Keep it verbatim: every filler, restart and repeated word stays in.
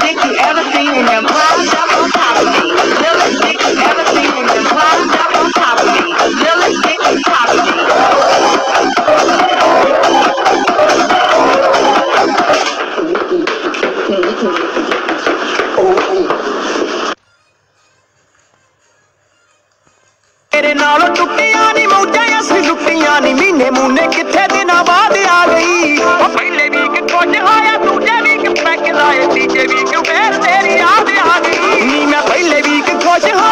dick you ever seen and then climbed up on top of me. Realest dick you ever seen and then climbed up on top of me. Realest dick on top of me. तेरे नालों टुटियां नी मौजां असीं लुटियां नी महीने मूने किथे दिनां बाद आ गई पहले भी कि कुछ होया दूजे भी कि पैग लाए तीजे भी कि फिर तेरी याद आ गई नी मैं पहले भी कि कुछ